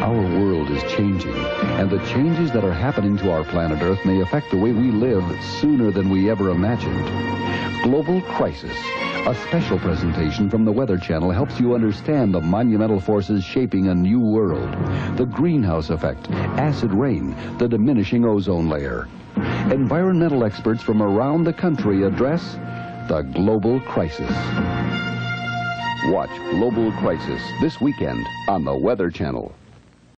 Our world is changing, and the changes that are happening to our planet Earth may affect the way we live sooner than we ever imagined. Global Crisis, a special presentation from the Weather Channel, helps you understand the monumental forces shaping a new world. The greenhouse effect, acid rain, the diminishing ozone layer. Environmental experts from around the country address the global crisis. Watch Global Crisis this weekend on the Weather Channel.